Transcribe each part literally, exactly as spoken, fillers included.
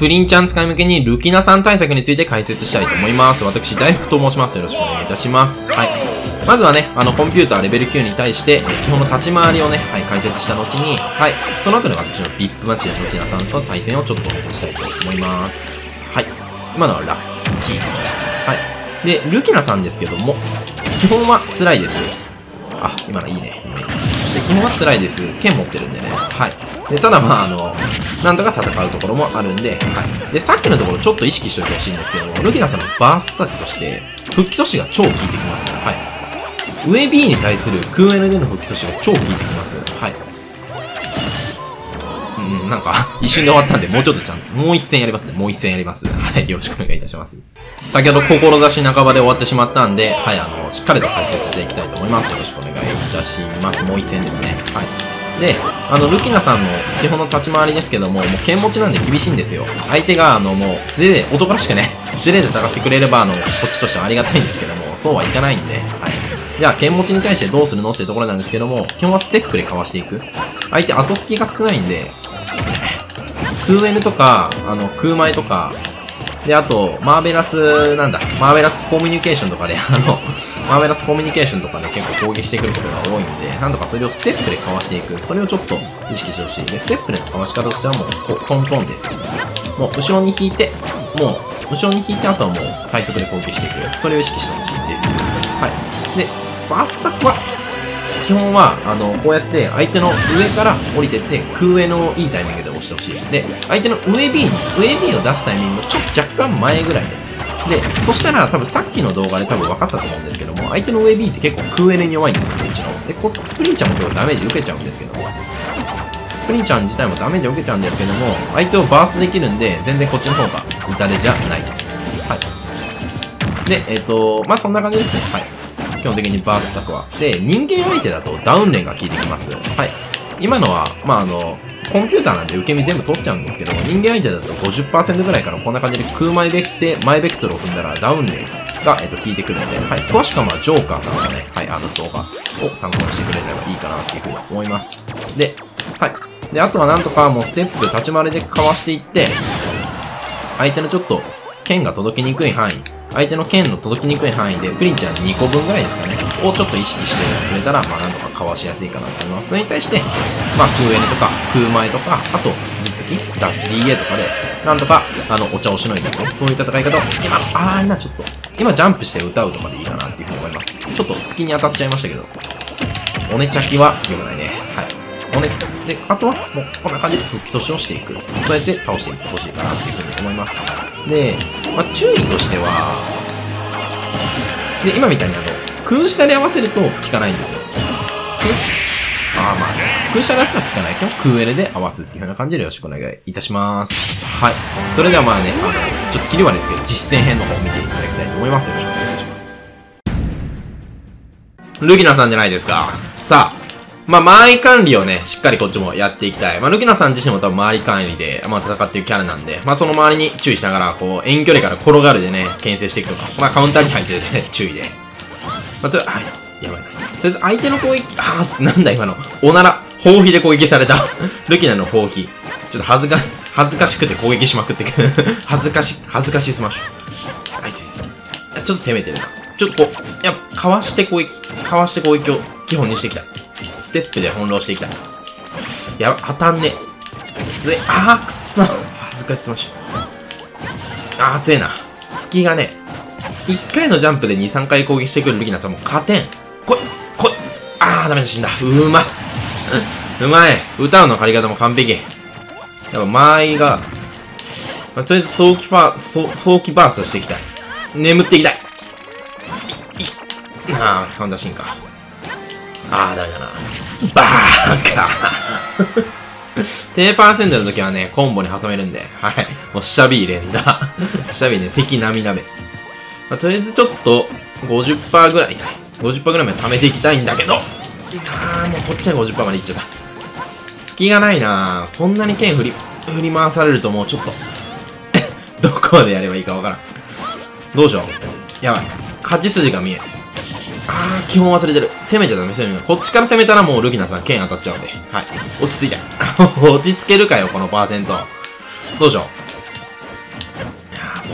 プリンちゃん使い向けにルキナさん対策について解説したいと思います。私、大福と申します。よろしくお願いいたします。はい。まずはね、あの、コンピューターレベルきゅうに対して、基本の立ち回りをね、はい、解説した後に、はい、その後に私の ブイアイピー マッチでルキナさんと対戦をちょっとお見せしたいと思います。はい。今のはラッキーと。はい。で、ルキナさんですけども、基本は辛いです。あ、今のいいね。で、基本は辛いです。剣持ってるんでね。はい。で、ただまあ、あの、なんとか戦うところもあるんで、はい。で、さっきのところちょっと意識しておいてほしいんですけども、ルキナさんのバーストアタックとして、復帰阻止が超効いてきます。はい。上 B に対する空 N での復帰阻止が超効いてきます。はい。うん、なんか、一瞬で終わったんで、もうちょっとちゃんと、もう一戦やりますね。もう一戦やります。はい。よろしくお願いいたします。先ほど、志半ばで終わってしまったんで、はい、あの、しっかりと解説していきたいと思います。よろしくお願いいたします。もう一戦ですね。はい。で、あの、ルキナさんの基本の立ち回りですけども、もう剣持ちなんで厳しいんですよ。相手が、あの、もう、素手で、男らしくね、素手で戦ってくれれば、あの、こっちとしてはありがたいんですけども、そうはいかないんで、はい。じゃあ、剣持ちに対してどうするのっていうところなんですけども、基本はステップでかわしていく。相手後隙が少ないんで、空 N とか、あの、空前とか、で、あと、マーベラス、なんだ、マーベラスコミュニケーションとかで、あの、マーベラスコミュニケーションとかで結構攻撃してくることが多いんで、なんとかそれをステップでかわしていく。それをちょっと意識してほしい。で、ステップでのかわし方としてはもう、トントンですよ。もう、後ろに引いて、もう、後ろに引いて、あとはもう、最速で攻撃していく。それを意識してほしいです。はい。で、バーストアタックは、基本は、あの、こうやって相手の上から降りてって、空 N をいいタイミングで押してほしい。で、相手の上 B に、上 B を出すタイミングのちょっと若干前ぐらいで。で、そしたら多分さっきの動画で多分分かったと思うんですけども、相手の上 B って結構空 N に弱いんですよ、こっちの。で、こプリンちゃんも結構ダメージ受けちゃうんですけども、プリンちゃん自体もダメージ受けちゃうんですけども、相手をバーストできるんで、全然こっちの方が痛手じゃないです。はい。で、えっと、まあそんな感じですね。はい。基本的にバーストアタックは。で、人間相手だとダウンレンが効いてきます。はい。今のは、まあ、あの、コンピューターなんで受け身全部取っちゃうんですけど、人間相手だと ごじゅっパーセント ぐらいからこんな感じで空前ベクテ、前ベクトルを踏んだらダウンレンが、えっと、効いてくるので、はい。詳しくはまあ、ジョーカーさんのね、はい、あの動画を参考にしてくれればいいかなっていうふうに思います。で、はい。で、あとはなんとかもうステップ、立ち回りでかわしていって、相手のちょっと、剣が届きにくい範囲、相手の剣の届きにくい範囲で、プリンちゃんにこぶんぐらいですかね、をちょっと意識してくれたら、まあなんとかかわしやすいかなと思います。それに対して、まあ空 N とか空前とか、あと実技、だ ディーエー とかで、なんとか、あの、お茶をしのいでいく。そういう戦い方を、今、あー、今ちょっと、今ジャンプして歌うとかでいいかなっていうふうに思います。ちょっと月に当たっちゃいましたけど、おねちゃきは良くないね。はい。おね、で、あとは、もう、こんな感じで復帰阻止をしていく。そうやって倒していってほしいかなっていうふうに思います。で、まあ、注意としては、で、今みたいにあの、空下で合わせると効かないんですよ。ああ、まあ、空下で合わせたら効かないけど、空 N で合わすっていう風な感じでよろしくお願いいたします。はい。それではまあね、あの、ちょっと切りはですけど、実践編の方を見ていただきたいと思います。よろしくお願いします。ルキナさんじゃないですか。さあ。まあ、周り管理をね、しっかりこっちもやっていきたい。まあ、ルキナさん自身も多分周り管理で、まあ、戦っているキャラなんで、まあ、その周りに注意しながら、こう、遠距離から転がるでね、牽制していくとか、まあ、カウンターに入ってるでね、注意で。まあ、とりあえず、はい、やばいな。とりあえず、相手の攻撃、あー、なんだ今の、おなら、砲火で攻撃された。ルキナの砲火。ちょっと恥ずか、恥ずかしくて攻撃しまくってくる。恥ずかし、恥ずかしスマッシュ。相手、ちょっと攻めてるな。ちょっとこう、やっぱ、かわして攻撃、かわして攻撃を基本にしてきた。ステップで翻弄していきたい。やば、当たんねえ。つえ、あーくっそ。恥ずかしすまし。あー、強えな。隙がね、いっかいのジャンプでに、さんかい攻撃してくるルキナさんも勝てん。こい、こい。あー、ダメだ、死んだ。うまい。うまい。歌うの借り方も完璧。やっぱ、間合いが、まあ、とりあえず早期ファー、早早期バーストしていきたい。眠っていきたい。い、い、あー、カウンターシーンか。あー、ダメだな。バーカ低パーセントの時はね、コンボに挟めるんで、はい。もう、シャビー連打。シャビーね、敵並み鍋。まあ、とりあえずちょっと、ごじゅっパーセント ぐらい、ごじゅっパーセント ぐらいまで貯めていきたいんだけど、あー、もうこっちは ごじゅっパーセント までいっちゃった。隙がないなぁ。こんなに剣振り、振り回されるともうちょっと、どこまでやればいいかわからん。どうしよう。やばい。勝ち筋が見える。あー、基本忘れてる。攻めちゃダメ、攻めちゃダメ。こっちから攻めたらもうルキナさん剣当たっちゃうんで。はい。落ち着いて。落ち着けるかよ、このパーセント。どうしよ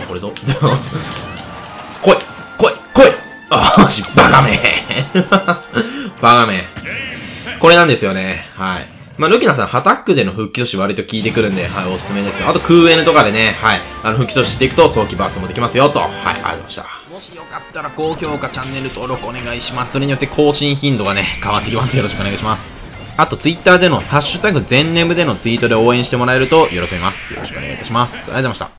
これど、来い来い来いあーし、バカめバカめ。これなんですよね。はい。まあ、ルキナさん、ハタックでの復帰阻止割と効いてくるんで、はい、おすすめですよ。あと、空 N とかでね、はい、あの、復帰阻止していくと、早期バーストもできますよ、と。はい、ありがとうございました。もしよかったら、高評価、チャンネル登録お願いします。それによって更新頻度がね、変わってきます。よろしくお願いします。あと、ツイッターでの、ハッシュタグ全ネムでのツイートで応援してもらえると、喜びます。よろしくお願いいたします。ありがとうございました。